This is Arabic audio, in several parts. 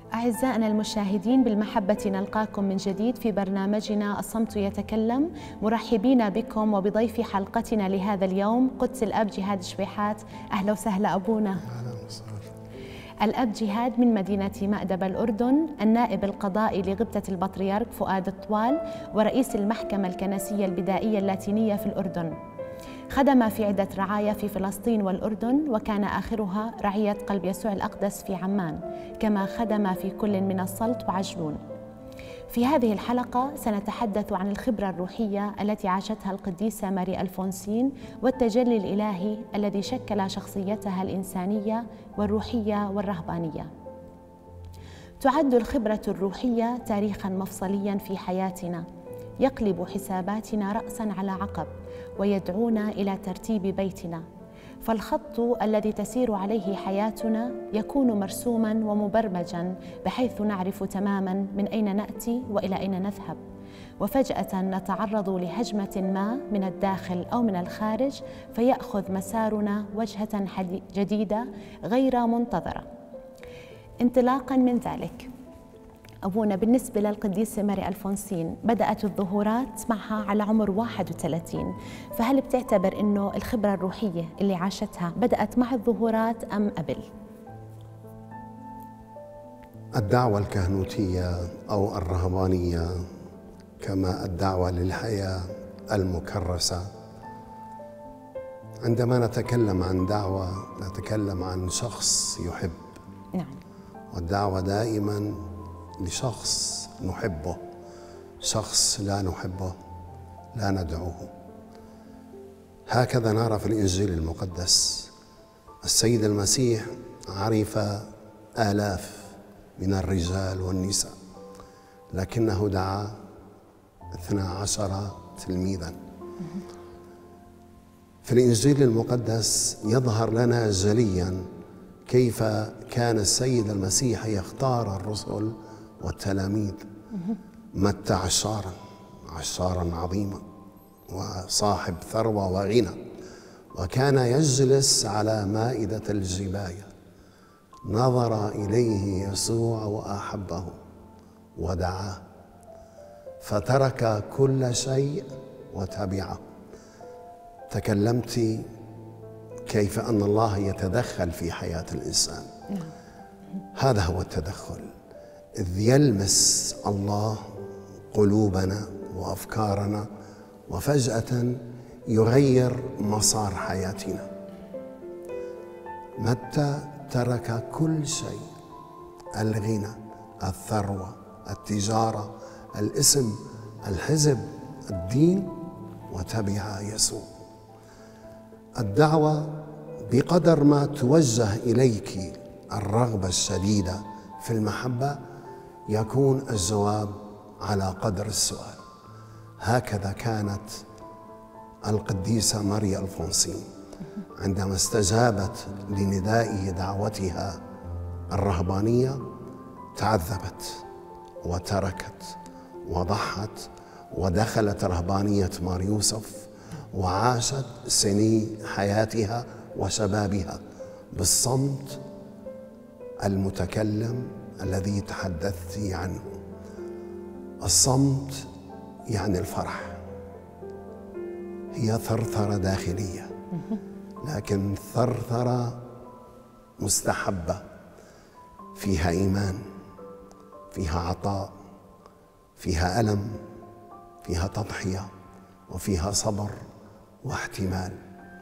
أعزائنا المشاهدين، بالمحبة نلقاكم من جديد في برنامجنا الصمت يتكلم، مرحبين بكم وبضيف حلقتنا لهذا اليوم قدس الأب جهاد شويحات. أهلا وسهلا أبونا. أهلا وسهلا. الأب جهاد من مدينة مأدب الأردن، النائب القضائي لغبطة البطريرك فؤاد الطوال، ورئيس المحكمة الكنسية البدائية اللاتينية في الأردن. خدم في عدة رعايا في فلسطين والأردن، وكان آخرها رعية قلب يسوع الأقدس في عمان، كما خدم في كل من السلط وعجلون. في هذه الحلقة سنتحدث عن الخبرة الروحية التي عاشتها القديسة ماري ألفونسين، والتجلي الإلهي الذي شكل شخصيتها الإنسانية والروحية والرهبانية. تعد الخبرة الروحية تاريخاً مفصلياً في حياتنا، يقلب حساباتنا رأساً على عقب، ويدعونا إلى ترتيب بيتنا. فالخط الذي تسير عليه حياتنا يكون مرسوماً ومبرمجاً، بحيث نعرف تماماً من أين نأتي وإلى أين نذهب. وفجأة نتعرض لهجمة ما من الداخل أو من الخارج، فيأخذ مسارنا وجهة جديدة غير منتظرة. انطلاقاً من ذلك أبونا، بالنسبة للقديسة ماري ألفونسين بدأت الظهورات معها على عمر 31، فهل بتعتبر أنه الخبرة الروحية اللي عاشتها بدأت مع الظهورات أم قبل؟ الدعوة الكهنوتية أو الرهبانية كما الدعوة للحياة المكرسة، عندما نتكلم عن دعوة نتكلم عن شخص يحب. نعم. والدعوة دائما لشخص نحبه، شخص لا نحبه لا ندعوه. هكذا نرى في الإنجيل المقدس السيد المسيح عرف آلاف من الرجال والنساء، لكنه دعا 12 تلميذا. في الإنجيل المقدس يظهر لنا جليا كيف كان السيد المسيح يختار الرسل والتلاميذ. متى عشارا عظيما وصاحب ثروة وغنى، وكان يجلس على مائدة الجباية. نظر إليه يسوع وأحبه ودعاه، فترك كل شيء وتبعه. تكلمت كيف أن الله يتدخل في حياة الإنسان. هذا هو التدخل، إذ يلمس الله قلوبنا وأفكارنا وفجأة يغير مسار حياتنا. متى ترك كل شيء، الغنى، الثروة، التجارة، الاسم، الحزب، الدين، وتبع يسوع. الدعوة بقدر ما توجه إليك الرغبة الشديدة في المحبة يكون الجواب على قدر السؤال. هكذا كانت القديسة ماري ألفونسين عندما استجابت لنداء دعوتها الرهبانية، تعذبت وتركت وضحت ودخلت رهبانية مار يوسف، وعاشت سني حياتها وشبابها بالصمت المتكلم الذي تحدثت عنه. الصمت يعني الفرح، هي ثرثرة داخلية، لكن ثرثرة مستحبة، فيها إيمان، فيها عطاء، فيها ألم، فيها تضحية، وفيها صبر واحتمال.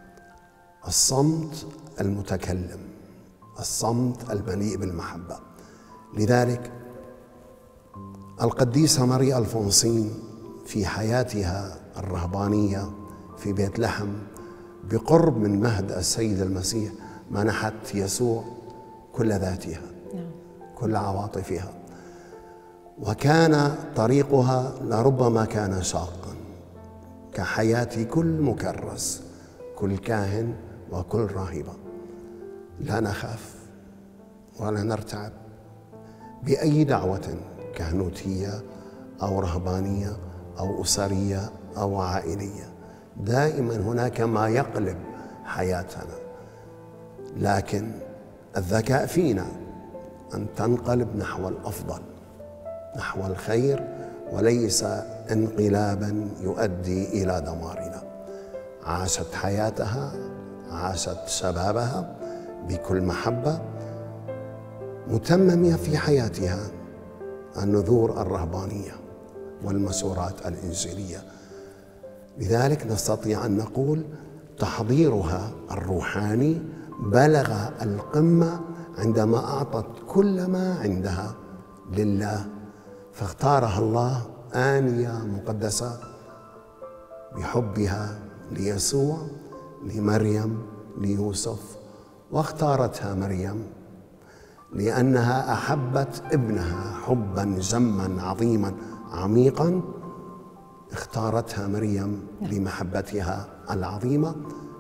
الصمت المتكلم، الصمت المليء بالمحبة. لذلك القديسة ماري ألفونسين في حياتها الرهبانية في بيت لحم بقرب من مهد السيد المسيح منحت يسوع كل ذاتها، كل عواطفها، وكان طريقها لربما كان شاقا كحياة كل مكرس، كل كاهن وكل راهبة. لا نخاف ولا نرتعب بأي دعوة كهنوتية أو رهبانية أو أسرية أو عائلية. دائما هناك ما يقلب حياتنا، لكن الذكاء فينا أن تنقلب نحو الأفضل، نحو الخير، وليس انقلابا يؤدي إلى دمارنا. عاشت حياتها، عاشت شبابها بكل محبة، متممة في حياتها النذور الرهبانية والمسورات الإنجيلية. لذلك نستطيع أن نقول تحضيرها الروحاني بلغ القمة عندما أعطت كل ما عندها لله، فاختارها الله آنية مقدسة بحبها ليسوع، لمريم، ليوسف. واختارتها مريم لأنها أحبت ابنها حبا جما عظيما عميقا. اختارتها مريم لمحبتها العظيمة،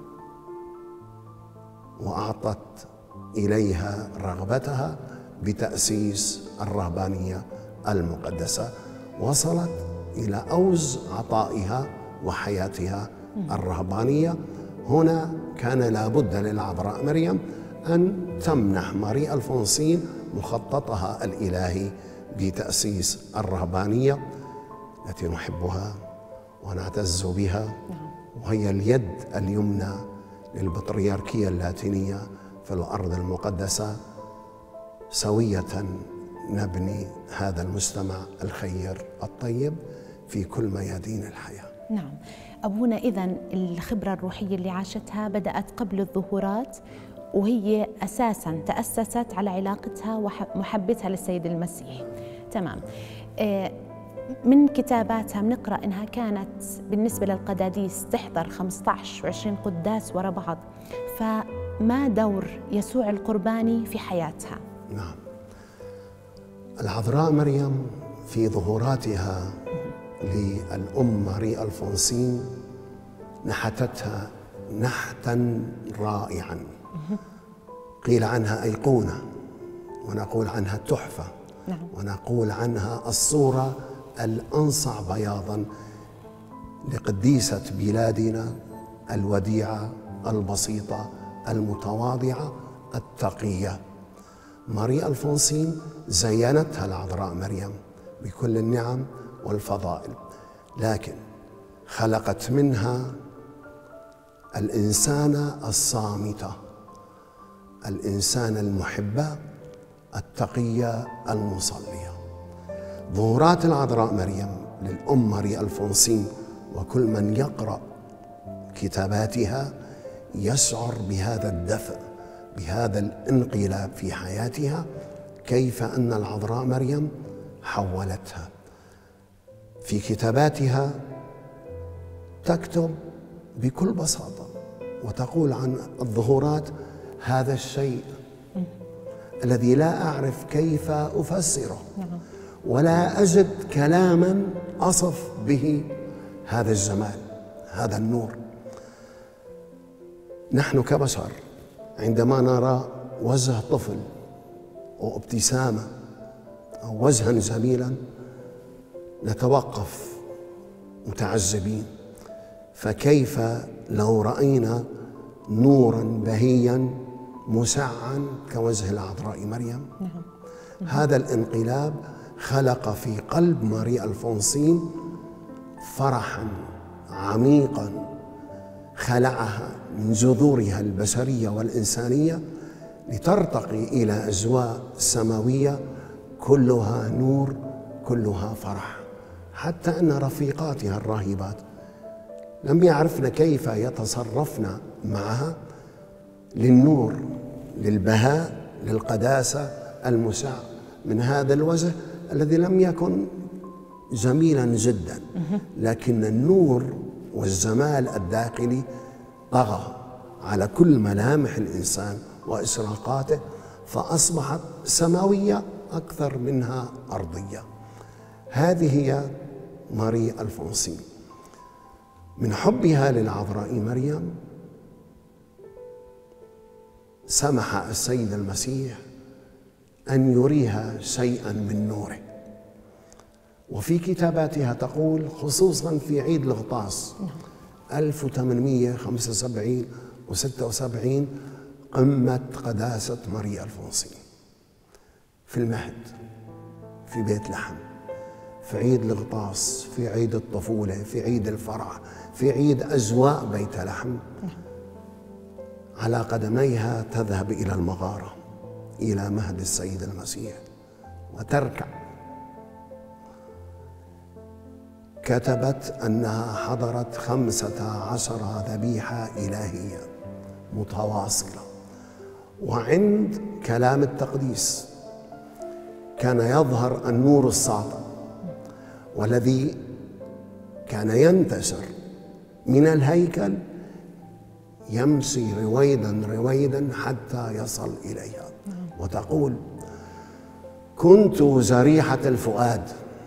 وأعطت إليها رغبتها بتأسيس الرهبانية المقدسة. وصلت إلى أوج عطائها وحياتها الرهبانية. هنا كان لابد للعذراء مريم أن تمنح ماري ألفونسين مخططها الإلهي بتأسيس الرهبانية التي نحبها ونعتز بها، وهي اليد اليمنى للبطريركية اللاتينية في الأرض المقدسة. سوية نبني هذا المجتمع الخير الطيب في كل ميادين الحياة. نعم أبونا، إذن الخبرة الروحية اللي عاشتها بدأت قبل الظهورات، وهي أساساً تأسست على علاقتها ومحبتها للسيد المسيح. تمام. من كتاباتها بنقرأ إنها كانت بالنسبة للقداديس تحضر 15 و20 قداس وراء بعض. فما دور يسوع القرباني في حياتها؟ نعم، العذراء مريم في ظهوراتها للأم ماري ألفونسين نحتتها نحتا رائعا. قيل عنها أيقونة، ونقول عنها تحفة، ونقول عنها الصورة الأنصع بياضا لقديسة بلادنا الوديعة البسيطة المتواضعة التقية. ماري ألفونسين زينتها العذراء مريم بكل النعم والفضائل، لكن خلقت منها الإنسانة الصامتة، الإنسانة المحبة التقية المصلية. ظهورات العذراء مريم للأم ماري ألفونسين وكل من يقرأ كتاباتها يشعر بهذا الدفء، بهذا الانقلاب في حياتها، كيف أن العذراء مريم حولتها. في كتاباتها تكتب بكل بساطة وتقول عن الظهورات: هذا الشيء الذي لا أعرف كيف أفسره، ولا أجد كلاما أصف به هذا الجمال، هذا النور. نحن كبشر عندما نرى وجه طفل أو ابتسامة أو وجها جميلا نتوقف متعجبين، فكيف لو رأينا نورا بهيا مسعا كوجه العذراء مريم؟ هذا الانقلاب خلق في قلب ماري ألفونسين فرحا عميقا خلعها من جذورها البشرية والإنسانية لترتقي إلى أجواء سماوية كلها نور، كلها فرح. حتى أن رفيقاتها الراهبات لم يعرفن كيف يتصرفن معها للنور، للبهاء، للقداسة المشع من هذا الوجه الذي لم يكن جميلا جدا، لكن النور والجمال الداخلي طغى على كل ملامح الإنسان وإشراقاته، فأصبحت سماوية أكثر منها أرضية. هذه هي ماري ألفونسين. من حبها للعذراء مريم سمح السيد المسيح أن يريها شيئا من نوره. وفي كتاباتها تقول خصوصا في عيد الغطاس 1875 و76 قمة قداسة ماري ألفونسين. في المهد، في بيت لحم، في عيد الغطاس، في عيد الطفولة، في عيد الفرح، في عيد أزواء بيت لحم، على قدميها تذهب إلى المغارة، إلى مهد السيد المسيح وتركع. كتبت أنها حضرت 15 ذبيحة إلهية متواصلة. وعند كلام التقديس كان يظهر النور الساطع، والذي كان ينتشر من الهيكل يمشي رويدا رويدا حتى يصل إليها. وتقول: كنت جريحة الفؤاد.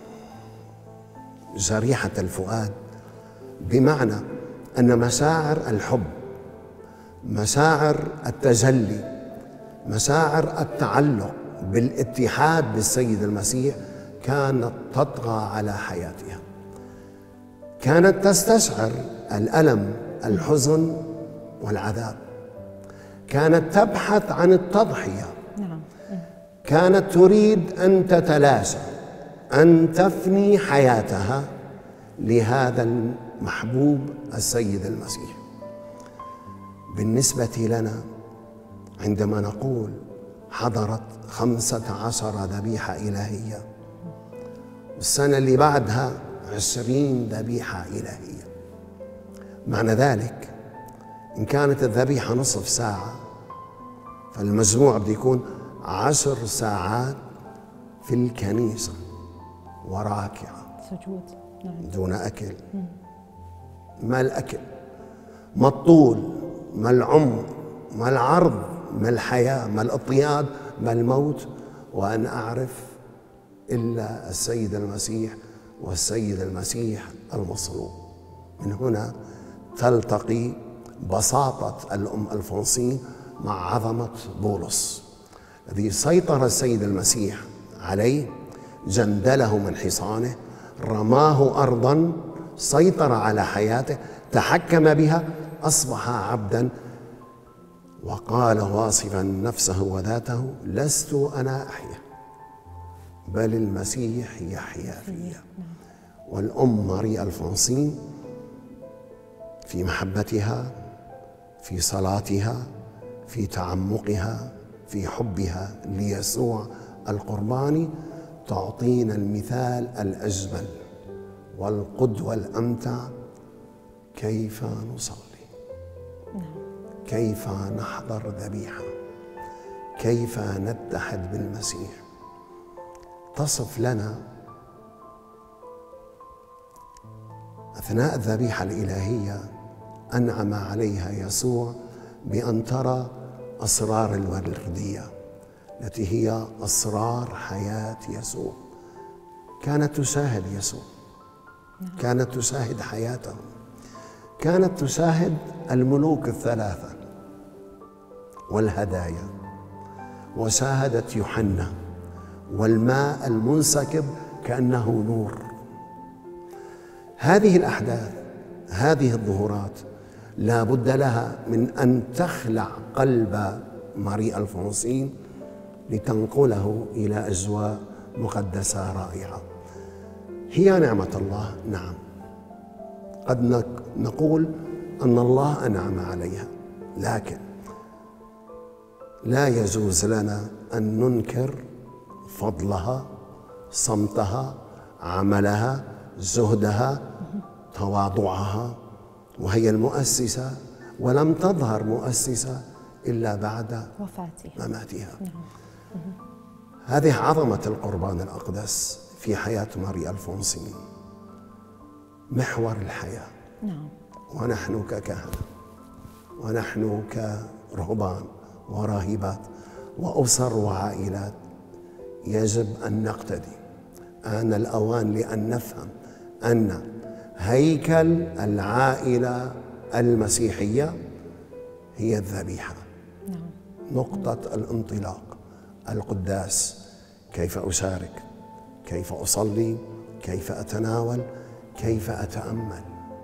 جريحة الفؤاد بمعنى أن مشاعر الحب، مشاعر التجلي، مشاعر التعلق بالاتحاد بالسيد المسيح كانت تطغى على حياتها. كانت تستشعر الألم، الحزن والعذاب. كانت تبحث عن التضحية. كانت تريد أن تتلاشى، أن تفني حياتها لهذا المحبوب السيد المسيح. بالنسبة لنا عندما نقول حضرت 15 ذبيحة إلهية، السنة اللي بعدها 20 ذبيحة إلهية، معنى ذلك إن كانت الذبيحة نصف ساعة فالمجموع بده يكون 10 ساعات في الكنيسة وراكعة سجود دون أكل. ما الأكل، ما الطول، ما العمق، ما العرض، ما الحياة، ما الأطياد، ما الموت، وأن أعرف إلا السيد المسيح والسيد المسيح المصلوب. من هنا تلتقي بساطة الأم ألفونسين مع عظمة بولس الذي سيطر السيد المسيح عليه، جندله من حصانه، رماه أرضا، سيطر على حياته، تحكم بها، أصبح عبدا، وقال واصفا نفسه وذاته: لست أنا أحيا بل المسيح يحيا في. والأم ماري ألفونسين في محبتها، في صلاتها، في تعمقها، في حبها ليسوع القرباني تعطينا المثال الأجمل والقدوة الأمتع كيف نصلي، كيف نحضر ذبيحة، كيف نتحد بالمسيح. تصف لنا أثناء الذبيحة الإلهية أنعم عليها يسوع بأن ترى أسرار الوردية التي هي أسرار حياة يسوع. كانت تشاهد يسوع، كانت تشاهد حياته، كانت تشاهد الملوك الثلاثة والهدايا، وشاهدت يوحنا والماء المنسكب كأنه نور. هذه الأحداث، هذه الظهورات لا بد لها من أن تخلع قلب ماري ألفونسين لتنقله إلى أجواء مقدسة رائعة. هي نعمة الله، نعم، قد نقول أن الله أنعم عليها، لكن لا يجوز لنا أن ننكر فضلها، صمتها، عملها، زهدها، تواضعها. وهي المؤسسة، ولم تظهر مؤسسة إلا بعد مماتها. هذه عظمة القربان الأقدس في حياة ماري ألفونسين، محور الحياة. ونحن ككهنة، ونحن كرهبان وراهبات وأسر وعائلات يجب أن نقتدي. آن الأوان لأن نفهم أن هيكل العائلة المسيحية هي الذبيحة، نقطة الانطلاق، القداس. كيف أشارك، كيف أصلي، كيف أتناول، كيف أتأمل،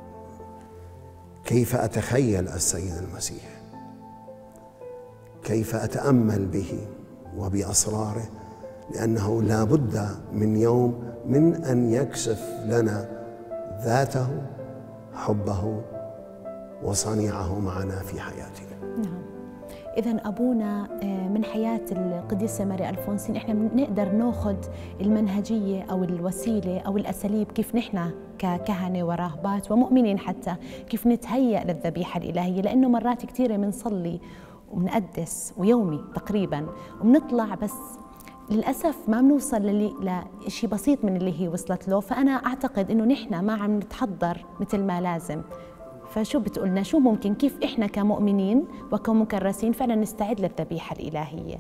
كيف أتخيل السيد المسيح، كيف أتأمل به وبأسراره لأنه لا بد من يوم من أن يكشف لنا ذاته، حبه وصنيعه معنا في حياتنا. نعم. إذن أبونا من حياة القديسة ماري ألفونسين إحنا بنقدر ناخذ المنهجية أو الوسيلة أو الأساليب كيف نحن ككهنة وراهبات ومؤمنين حتى كيف نتهيأ للذبيحة الإلهية، لأنه مرات كثيرة بنصلي وبنقدس ويومي تقريبا وبنطلع بس للأسف ما بنوصل لشيء بسيط من اللي هي وصلت له. فأنا أعتقد إنه نحن ما عم نتحضر مثل ما لازم. فشو بتقولنا شو ممكن كيف إحنا كمؤمنين وكمكرسين فعلا نستعد للذبيحة الإلهية؟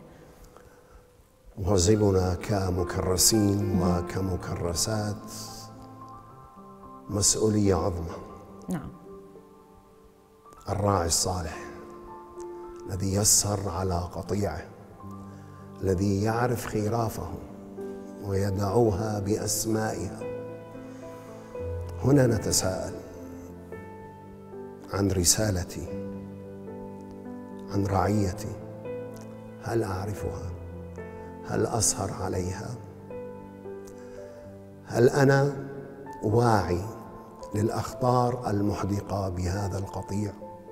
واجبنا كمكرسين وكمكرسات مسؤولية عظمى. نعم. الراعي الصالح الذي يسهر على قطيعه، الذي يعرف خرافه ويدعوها بأسمائها. هنا نتساءل عن رسالتي، عن رعيتي، هل أعرفها؟ هل أسهر عليها؟ هل أنا واعي للأخطار المحدقة بهذا القطيع؟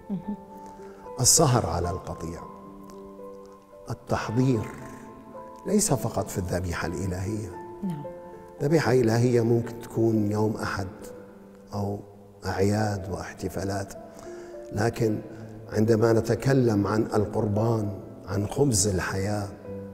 السهر على القطيع، التحضير ليس فقط في الذبيحة الإلهية. ذبيحة إلهية ممكن تكون يوم أحد أو أعياد واحتفالات، لكن عندما نتكلم عن القربان، عن خبز الحياة،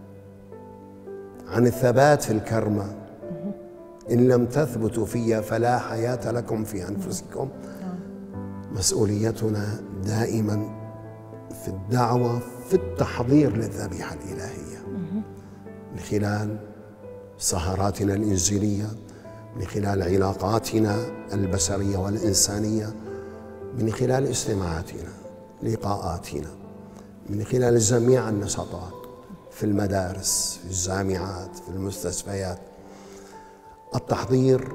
عن الثبات في الكرمة، إن لم تثبتوا في فلا حياة لكم في أنفسكم. مسؤوليتنا دائما في الدعوة، في التحضير للذبيحة الإلهية، من خلال سهراتنا الإنجيلية، من خلال علاقاتنا البشرية والإنسانية، من خلال اجتماعاتنا، لقاءاتنا، من خلال جميع النشاطات في المدارس، في الجامعات، في المستشفيات. التحضير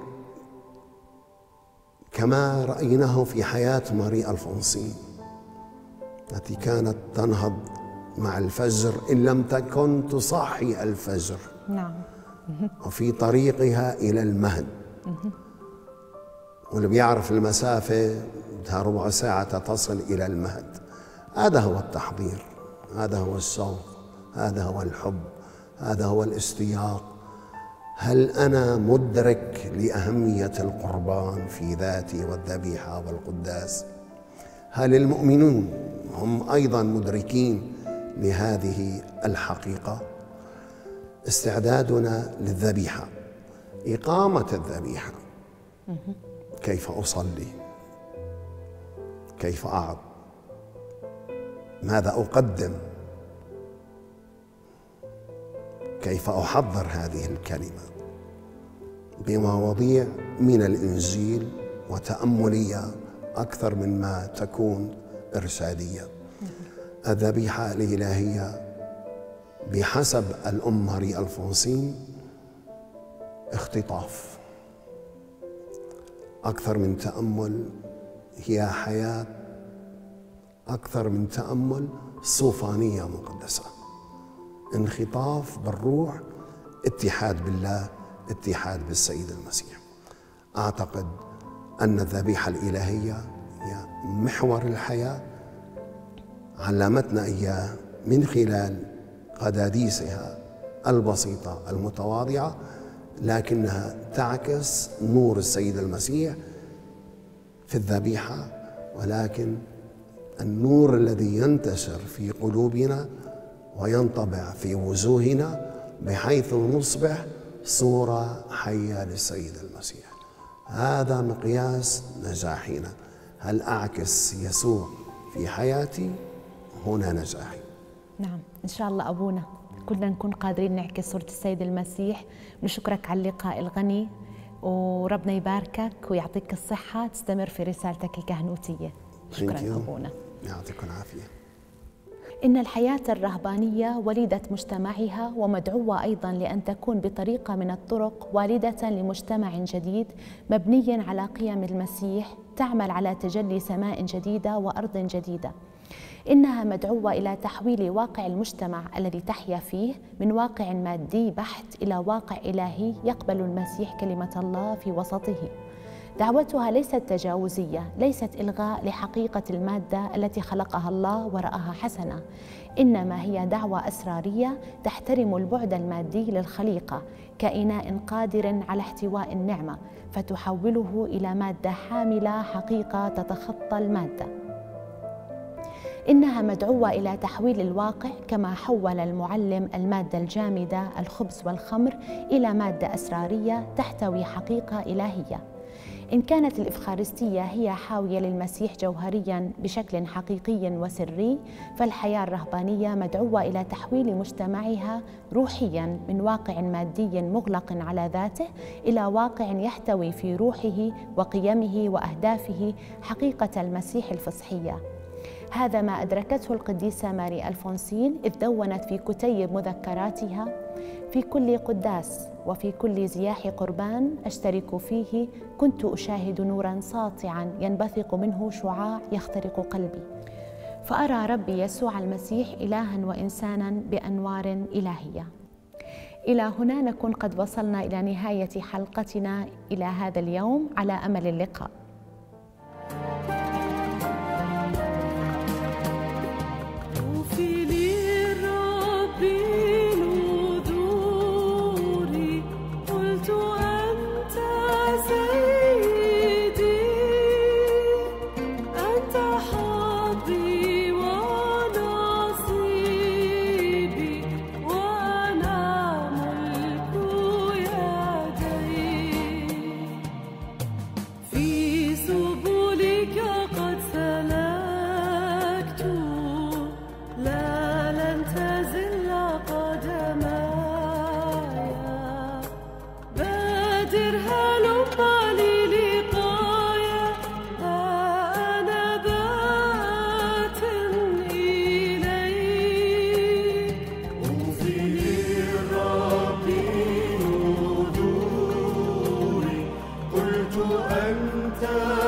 كما رأيناه في حياة ماري ألفونسين التي كانت تنهض مع الفجر إن لم تكن تصحي الفجر. نعم. وفي طريقها إلى المهد، واللي بيعرف المسافة بدها ربع ساعة تصل إلى المهد. هذا هو التحضير، هذا هو الشوق، هذا هو الحب، هذا هو الاشتياق. هل أنا مدرك لأهمية القربان في ذاتي والذبيحة والقداس؟ هل المؤمنون هم أيضا مدركين لهذه الحقيقة؟ استعدادنا للذبيحة، إقامة الذبيحة، كيف أصلي، كيف أعظ، ماذا أقدم، كيف أحضر هذه الكلمة بمواضيع من الإنجيل وتأملية أكثر من ما تكون إرشادية. الذبيحة الإلهية بحسب الأم ماري ألفونسين اختطاف أكثر من تأمل، هي حياة أكثر من تأمل، صوفانية مقدسة، انخطاف بالروح، اتحاد بالله، اتحاد بالسيد المسيح. أعتقد أن الذبيحة الإلهية هي محور الحياة، علمتنا إياه من خلال قداديسها البسيطة المتواضعة، لكنها تعكس نور السيد المسيح في الذبيحة، ولكن النور الذي ينتشر في قلوبنا وينطبع في وجوهنا بحيث نصبح صورة حية للسيد المسيح. هذا مقياس نجاحنا. هل أعكس يسوع في حياتي؟ هنا نجاحي. نعم، إن شاء الله أبونا كلنا نكون قادرين نعكس صورة السيد المسيح. نشكرك على اللقاء الغني، وربنا يباركك ويعطيك الصحة تستمر في رسالتك الكهنوتية. شكرا أبونا، يعطيكم العافية. إن الحياة الرهبانية وليدة مجتمعها، ومدعوة أيضا لأن تكون بطريقة من الطرق والدة لمجتمع جديد مبني على قيم المسيح، تعمل على تجلي سماء جديدة وأرض جديدة. إنها مدعوة إلى تحويل واقع المجتمع الذي تحيا فيه من واقع مادي بحت إلى واقع إلهي يقبل المسيح كلمة الله في وسطه. دعوتها ليست تجاوزية، ليست إلغاء لحقيقة المادة التي خلقها الله ورآها حسنة، إنما هي دعوة أسرارية تحترم البعد المادي للخليقة كإناء قادر على احتواء النعمة، فتحوله إلى مادة حاملة حقيقة تتخطى المادة. إنها مدعوة إلى تحويل الواقع كما حول المعلم المادة الجامدة الخبز والخمر إلى مادة أسرارية تحتوي حقيقة إلهية. إن كانت الإفخارستية هي حاوية للمسيح جوهرياً بشكل حقيقي وسري، فالحياة الرهبانية مدعوة إلى تحويل مجتمعها روحياً من واقع مادي مغلق على ذاته إلى واقع يحتوي في روحه وقيمه وأهدافه حقيقة المسيح الفصحية. هذا ما أدركته القديسة ماري ألفونسين إذ دونت في كتيب مذكراتها: في كل قداس وفي كل زياح قربان أشترك فيه كنت أشاهد نوراً ساطعاً ينبثق منه شعاع يخترق قلبي، فأرى ربي يسوع المسيح إلهاً وإنساناً بأنوار إلهية. إلى هنا نكون قد وصلنا إلى نهاية حلقتنا إلى هذا اليوم، على أمل اللقاء. أنت